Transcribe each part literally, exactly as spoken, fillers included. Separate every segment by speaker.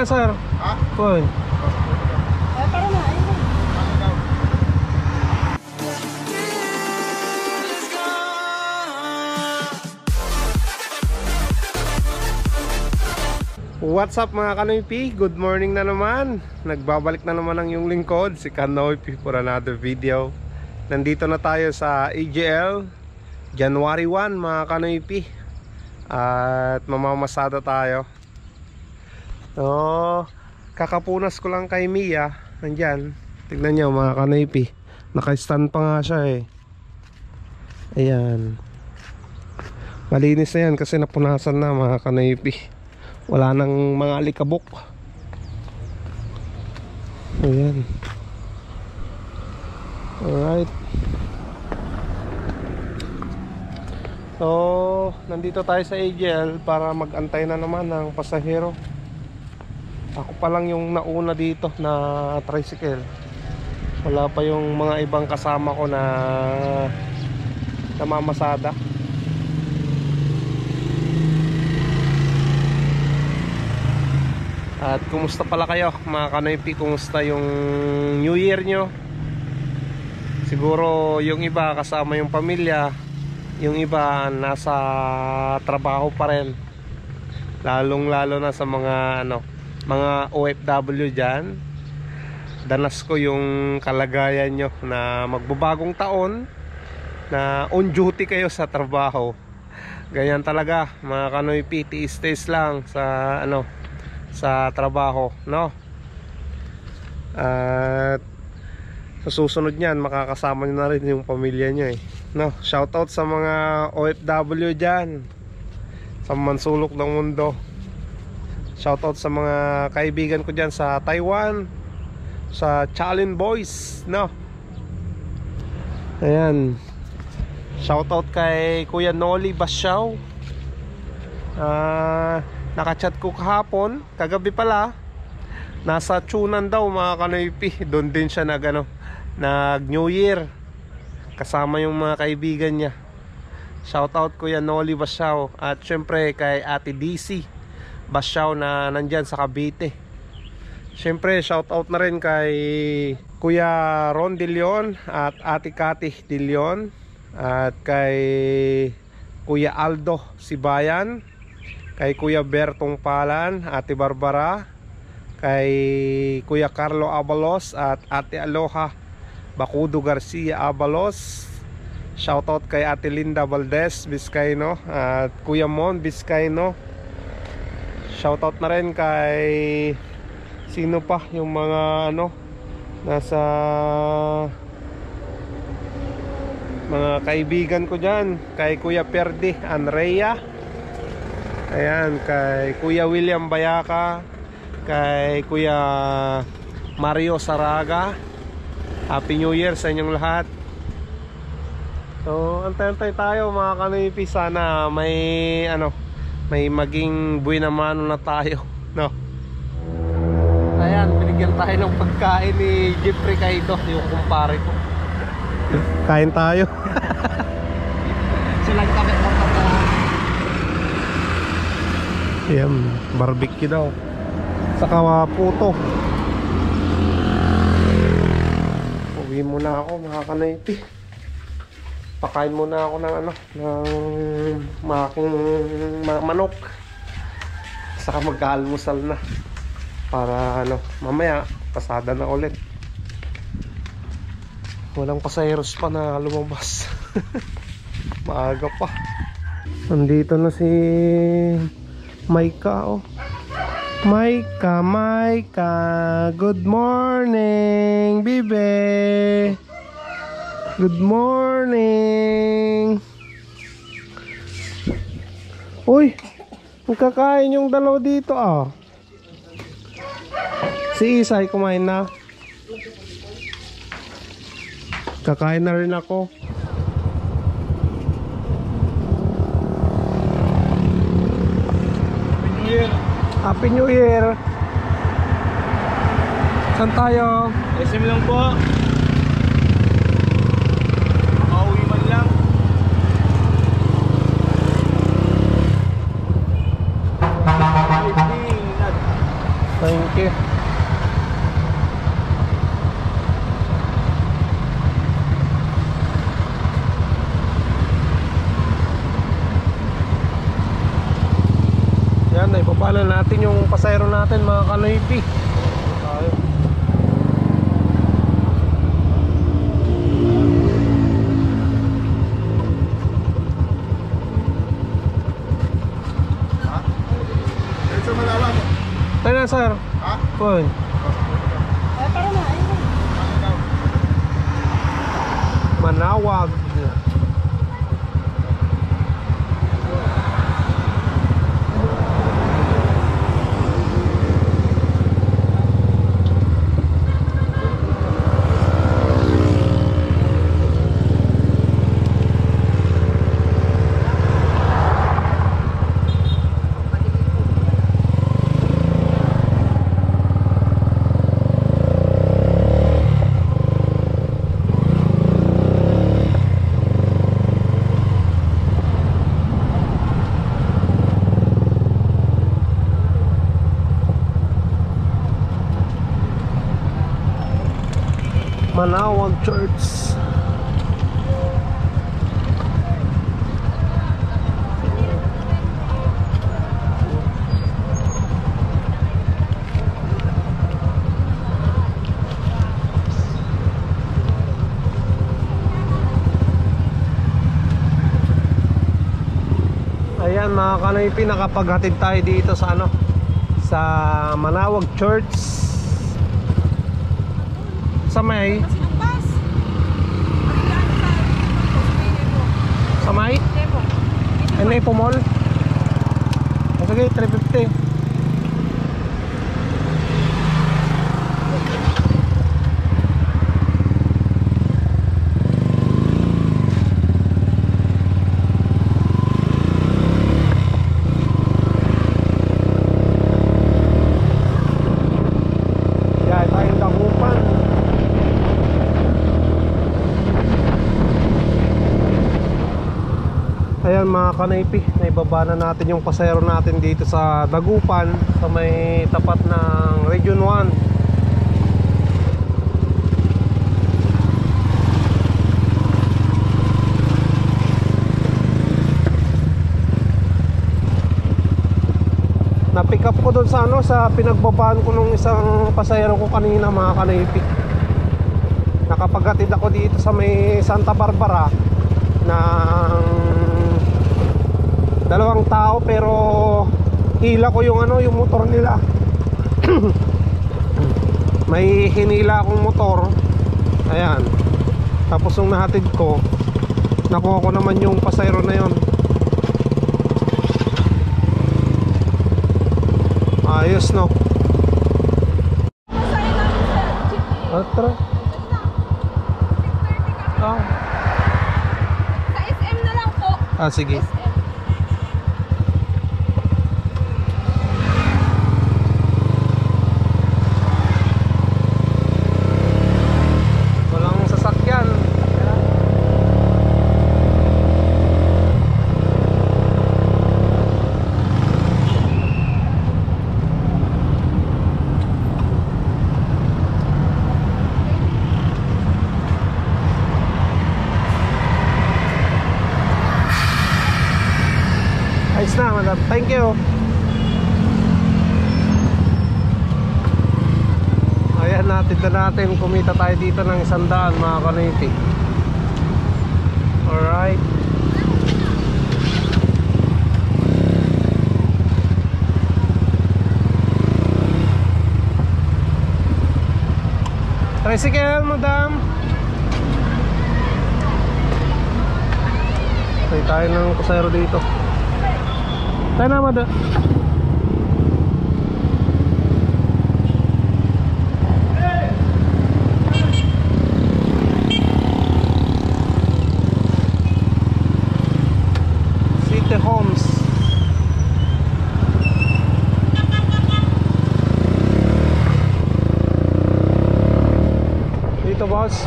Speaker 1: sir.
Speaker 2: Ha?
Speaker 1: Uy.
Speaker 3: Ay, para na. Ayun na.
Speaker 1: What's up mga Kanoypi? Good morning na naman. Nagbabalik na naman ang yung lingkod, si Kanoypi, for another video. Nandito na tayo sa A J L January first mga Kanoypi. At mamamasada tayo. So, kakapunas ko lang kay Mia. Nandyan. Tignan nyo mga Kanoypi. Naka-stand pa nga siya eh. Ayan. Malinis na yan kasi napunasan na mga Kanoypi. Wala nang mga alikabok. Ayan. Alright. So, nandito tayo sa A J L para mag-antay na naman ng pasahero. Ako pa lang yung nauna dito na tricycle. Wala pa yung mga ibang kasama ko na namamasada. At kumusta pala kayo mga Kanoypi? Kumusta yung New Year nyo? Siguro yung iba kasama yung pamilya, yung iba nasa trabaho pa rin. Lalong lalo na sa mga ano, mga O F W dyan. Danas ko yung kalagayan nyo na magbabagong taon na on duty kayo sa trabaho. Ganyan talaga mga Kanoypi, tiis-tiis lang sa ano, sa trabaho, no? At sa susunod niyan makakasama niyo na rin yung pamilya niyo eh, no? Shoutout sa mga O F W diyan sa mansulok ng mundo. Shoutout sa mga kaibigan ko diyan sa Taiwan, sa Chalin Boys, no? Ayan. Shoutout kay Kuya Noli Basyao. Ah, uh, nakachat ko kahapon, kagabi pala. Nasa Chunan daw mga Kanoypi. Doon din siya nag, ano, nag New Year kasama yung mga kaibigan niya. Shoutout Kuya Noli Basyao. At syempre kay Ate D C Basyao na nandyan sa Cavite. Syempre shoutout na rin kay Kuya Ron De Leon at Ate Cathy De Leon. At kay Kuya Aldo Sibayan, kay Kuya Bertong Palan, Ate Barbara, kay Kuya Carlo Abalos at Ate Aloha Bakudo Garcia Abalos. Shoutout kay Ate Linda Valdez Vizcaino at Kuya Mon Vizcaino. Shoutout na rin kay sino pa yung mga ano nasa mga kaibigan ko dyan, kay Kuya Perdi Andrea. Ayan, kay Kuya William Bayaka, kay Kuya Mario Saraga. Happy New Year sa inyong lahat. So, antay-antay tayo mga Kanoypi. Sana may ano, may maging buwina mano na tayo, no? Ayan, binigyan tayo ng pagkain ni Jeffrey Kaido, yung kumpare ko. Kain tayo.
Speaker 3: Silang kami ng pagkain.
Speaker 1: Ayan, barbecue daw. Saka puto. Uwi muna ako mga Kanoypi. Pakain muna ako ng ano, ng making manok. Saka mag-almusal na. Para ano, mamaya pasada na ulit. Walang pasaheros pa na lumabas. Maaga pa. Nandito na si Maika, oh. Maika, Maika, good morning, bibe. Good morning. Uy, magkakain yung dalawa dito, ah. Si Isay kumain na. Kakain na rin ako.
Speaker 2: Happy New Year.
Speaker 1: Happy New Year. Saan tayo?
Speaker 2: S M lang po. Makauwi man lang.
Speaker 1: Thank ibaba na natin yung pasayro natin mga kanoypi. Tayo.
Speaker 2: Sa Malawag.
Speaker 1: Tayo na sir.
Speaker 2: Ha?
Speaker 1: Poy.
Speaker 3: Eh, tara na, ayun na.
Speaker 1: Manawag. Manawag Church. Ayan mga kanoypi, nakapaghatid tayo dito sa ano, sa Manawag Church. Sa may
Speaker 4: Sinumpas.
Speaker 1: Sa may
Speaker 4: Depo.
Speaker 1: ano yung pumol? O sige, three fifty. Yeah, tayong Dagupan. Ayan mga kanaypi, naibaba na natin yung pasayro natin dito sa Dagupan, sa may tapat ng Region one. Na-pick up ko doon sa ano, sa pinagbabaan ko nung isang pasayro ko kanina mga kanaypi. Nakapaghatid ako dito sa may Santa Barbara ng dalawang tao, pero hila ko yung ano, yung motor nila. May hinila akong motor. Ayan. Tapos yung nahatid ko, nakuha ko naman yung pasayro na yon. Ayos no. Ah, tara. Ah.
Speaker 4: Sa S M na lang po.
Speaker 1: Ah, sige.
Speaker 4: S M.
Speaker 1: Walang sasakyan. Ayos na, madam. Thank you. Ayan, natin na natin. Kumita tayo dito ng isang daan mga kanipi. Alright. Tricycle, madam. Tayo tayo ng kusero dito. Tayo na, madam. City Homes. Dito, boss.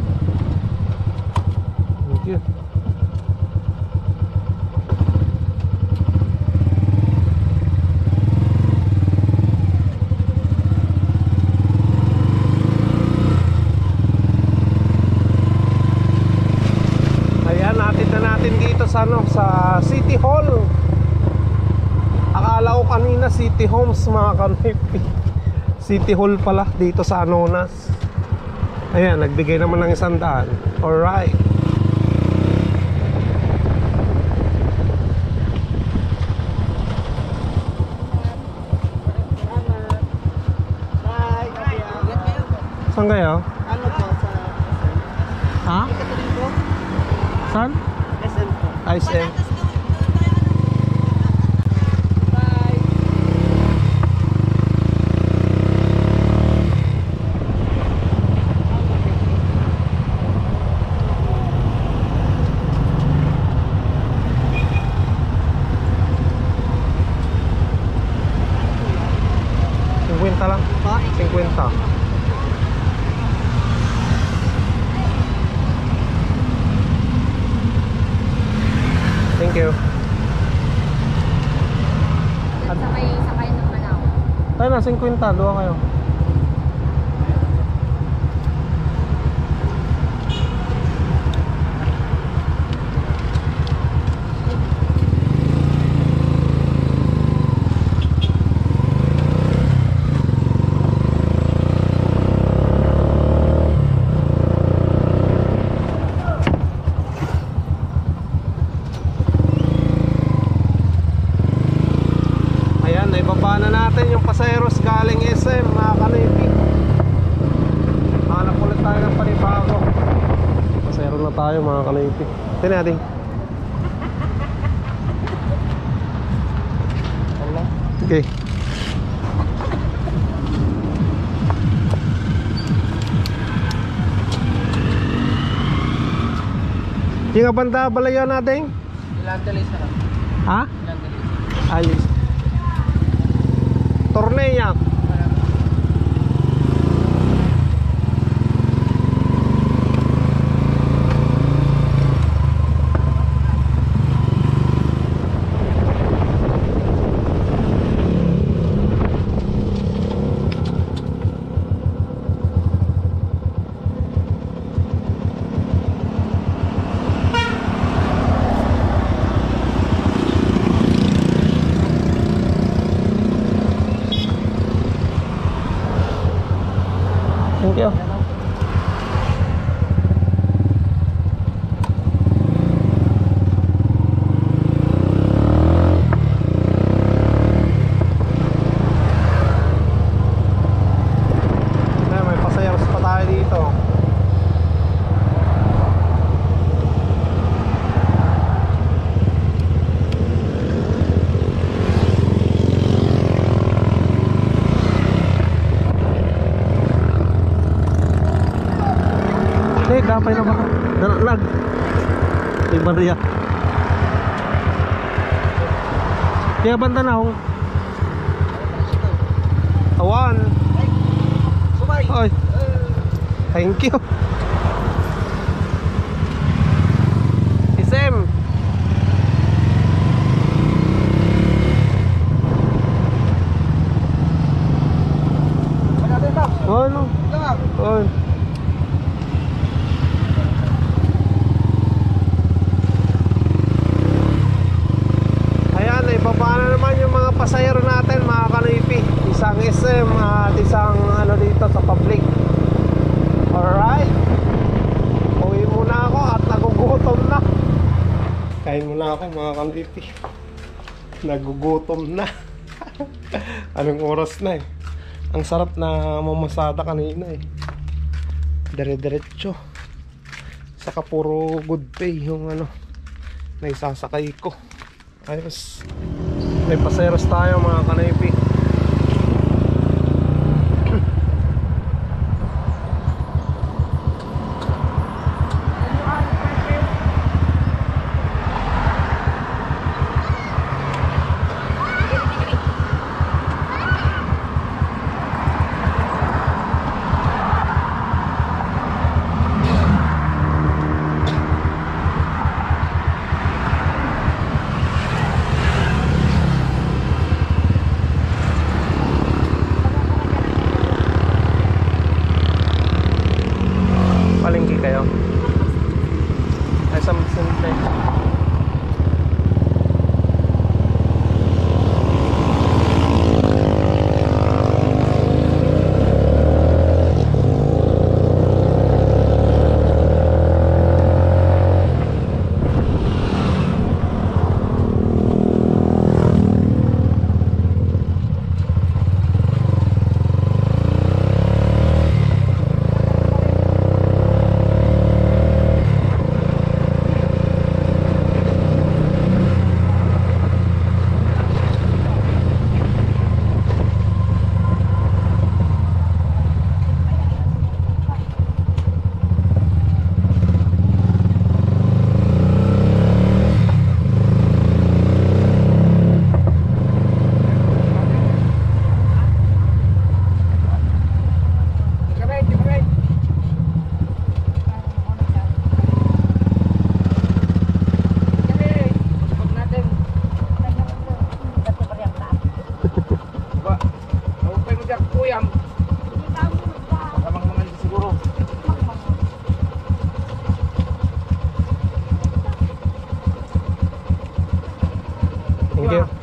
Speaker 1: Thank you. City Homes mga kanipi. City Hall pala dito sa Anonas. Ayan, nagbigay naman ng isang daan. Alright. Saan kayo?
Speaker 3: Ano po sa
Speaker 1: Ha?
Speaker 3: Katoliko?
Speaker 1: Saan?
Speaker 3: S M po.
Speaker 1: I S M.
Speaker 3: Bye.
Speaker 1: fifty lang. fifty. Thank you.
Speaker 4: Sakay, sakay ng Manao.
Speaker 1: Tayo na, fifty. Dua kayo. Na natin yung pasayeros galing S M mga kanipi. Hanap ulit tayo ng panibago. Pasayero na tayo mga kanipi. Tingnan natin. Okay. Yung nga banda balayo natin?
Speaker 3: Ilandalis na lang.
Speaker 1: Ha?
Speaker 3: Ilandalis.
Speaker 1: Alis. Torneya. Thank you. Ayan, may pasayeros pa tayo dito. Eh, kapay na ba? Nalalag. Ay, Maria. Kaya banda na akong awan.
Speaker 3: Sumay.
Speaker 1: Ay, thank you. Isem.
Speaker 3: Maganda ba?
Speaker 1: Oh, no.
Speaker 3: Lang.
Speaker 1: Oh. Ayan, ibaba na naman yung mga pasayero natin mga kanipi. Isang S M at isang ano dito sa public. Alright. Uwi muna ako at nagugutom na. Kain muna ako mga kanipi. Nagugutom na. Anong oras na eh. Ang sarap na mamasada kanina eh. Dire-diretso. Saka puro good pay yung ano na isasakay ko. Ayos. May paseros tayo mga kanipi.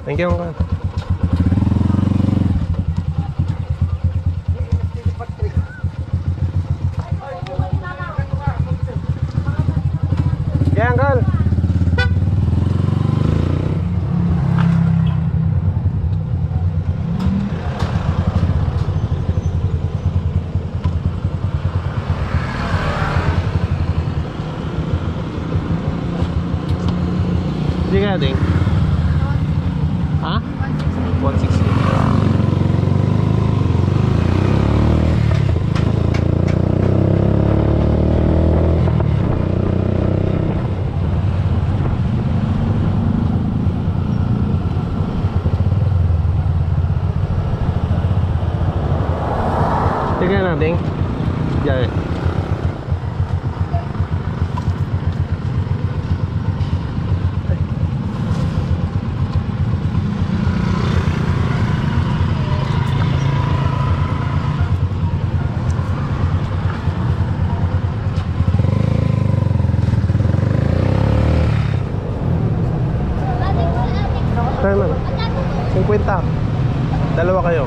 Speaker 1: Thank you, Uncle. Yeah, Uncle. Hindi kaya ding? Ha? one sixty. Tingnan natin. Diyan. Kaya man. fifty. Dalawa kayo.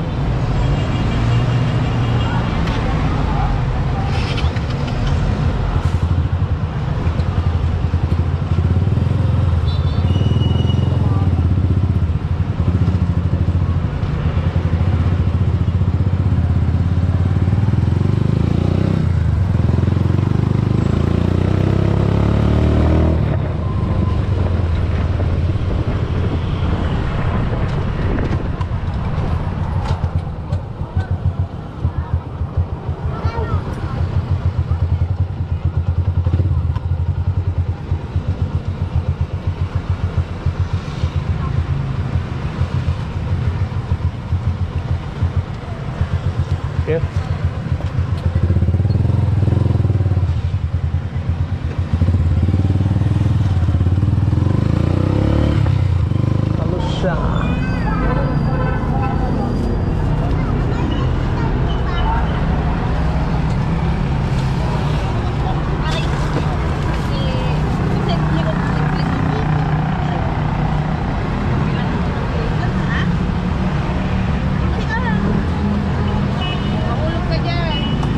Speaker 1: Okay. Ano siya?
Speaker 4: Mahulog ka dyan.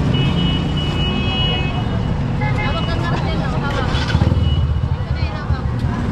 Speaker 4: Hawak ka nga rin, oh, hawak. Ito na yung hawak.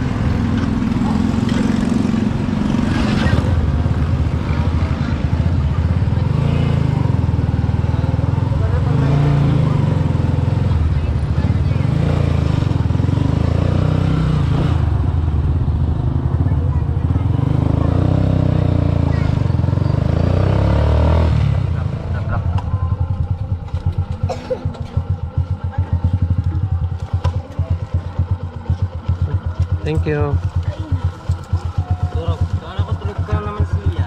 Speaker 1: Thank you.
Speaker 3: Turok. Kala ko tulog ka naman siya.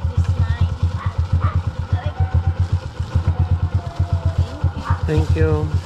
Speaker 1: Thank you.